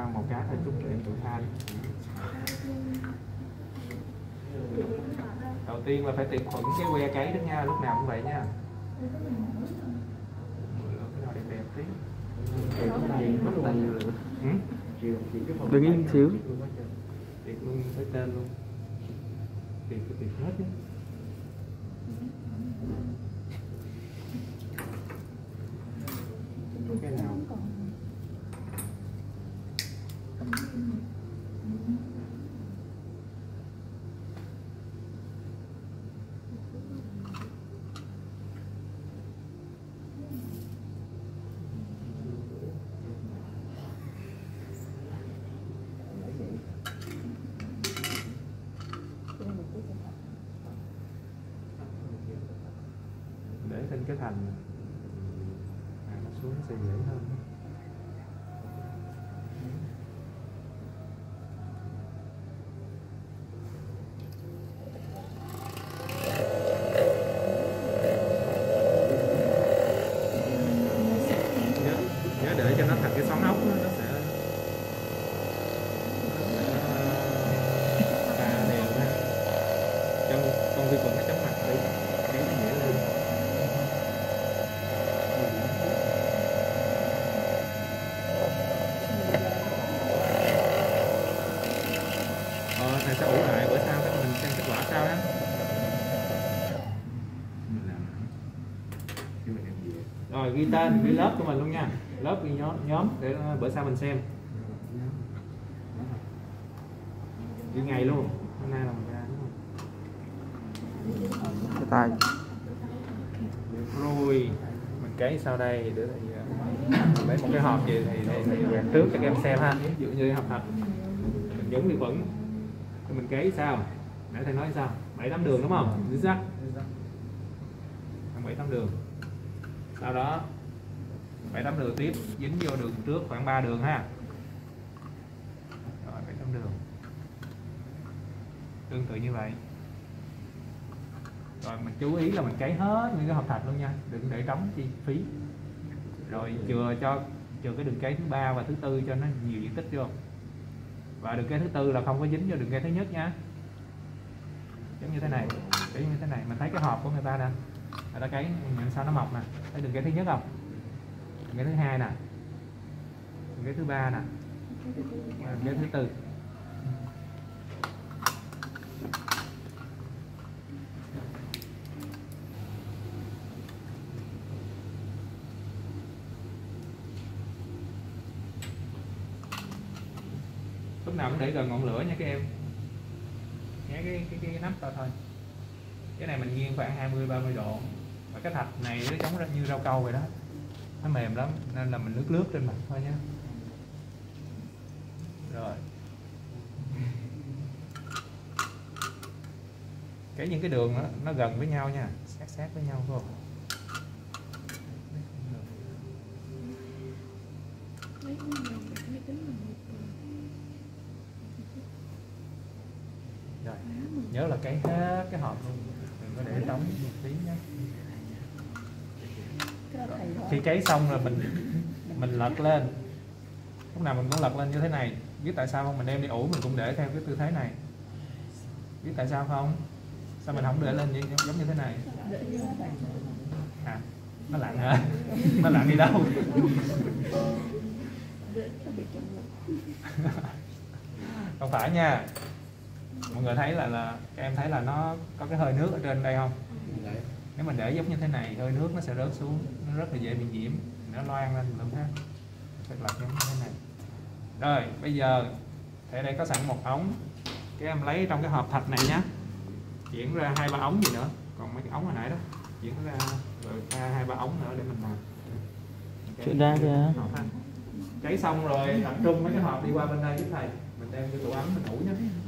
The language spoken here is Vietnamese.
tao một cái thêm chút để em tự tha đi. Đầu tiên là phải tiệt khuẩn cái que cấy đó nha, lúc nào cũng vậy nha. Cái nào đẹp đẹp tí. Đừng im xíu. Tiệt luôn với tên luôn. Tiệt hết nhé. Cái nào để trên cái thành nó xuống sẽ dễ hơn. Nhớ để cho nó thành cái xoắn ốc đó, nó sẽ đều ha, cho con vi khuẩn nó chóng mặt đi để nó dễ lên. Thầy sẽ ủ lại bữa sau các mình xem kết quả sao á. Rồi ghi tên, ghi lớp của mình luôn nha, lớp ghi nhóm để bữa sau mình xem. Ghi ngày luôn, hôm nay là mình ra đúng không? Tay. Rồi mình cấy sau đây để thầy lấy một cái hộp gì thì quẹt trước cho các em xem ha. Ví dụ như hộp thật mình nhúng vi khuẩn thì mình cấy sao? Nãy thầy nói sao? 7-8 đường đúng không? Chính xác. 7-8 đường. Sau đó 7-8 đường tiếp dính vô đường trước khoảng 3 đường ha. Rồi 7-8 đường. Tương tự như vậy. Rồi mình chú ý là mình cấy hết những cái hộp thạch luôn nha, đừng để trống chi phí. Rồi chừa cái đường cấy thứ 3 và thứ 4 cho nó nhiều diện tích vô. Và đường cấy thứ 4 là không có dính vô đường cấy thứ nhất nha. Giống như thế này, giống như thế này, mình thấy cái hộp của người ta nè, người ta cấy nhìn sao nó mọc nè, thấy đường cấy thứ nhất không? Đường cấy thứ 2 nè, đường cấy thứ 3 nè, đường cấy thứ 4. Lúc nào cũng để gần ngọn lửa nha các em. Nhé cái nắp vào thôi. Cái này mình nghiêng khoảng 20-30 độ. Và cái thạch này nó giống như rau câu vậy đó. Nó mềm lắm nên là mình lướt trên mặt thôi nhé. Rồi. Cái những cái đường nó gần với nhau nha, sát với nhau vô. Rồi, nhớ là cấy hết cái hộp luôn, đừng có để trống một tí nhé. Khi cấy xong rồi mình lật lên, lúc nào mình cũng lật lên như thế này. Biết tại sao không? Mình đem đi ủ mình cũng để theo cái tư thế này. Biết tại sao không? Sao mình không để lên giống như thế này? À, nó lặn hả? Nó lặn đi đâu? Không phải nha. Mọi người thấy là các em thấy là nó có cái hơi nước ở trên đây không? Nếu mình để giống như thế này, hơi nước nó sẽ rớt xuống, nó rất là dễ bị nhiễm, nó loang lên luôn ha. Phải lật giống như thế này. Rồi bây giờ thì ở đây có sẵn một ống, các em lấy trong cái hộp thạch này nhé, chuyển ra 2-3 ống gì nữa, còn mấy cái ống hồi nãy đó chuyển ra rồi 2-3 ống nữa để mình làm. Chuyển ra kìa. Cấy xong rồi tập trung mấy cái hộp đi qua bên đây giúp thầy, mình đem cái tủ ấm mình ủ nhé.